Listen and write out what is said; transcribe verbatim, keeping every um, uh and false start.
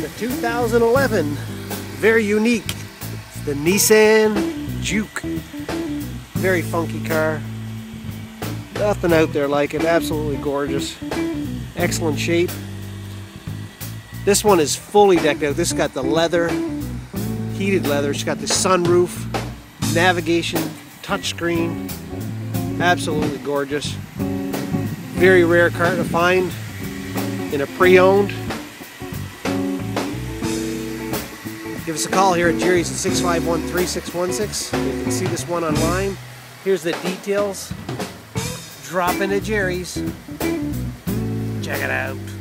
the two thousand eleven, very unique, it's the Nissan Juke. Very funky car. Nothing out there like it. Absolutely gorgeous. Excellent shape. This one is fully decked out. This has got the leather, heated leather. It's got the sunroof, navigation, touchscreen. Absolutely gorgeous. Very rare car to find in a pre-owned. Give us a call here at Jerry's at six five one, three six one six. You can see this one online. Here's the details. Drop into Jerry's. Check it out.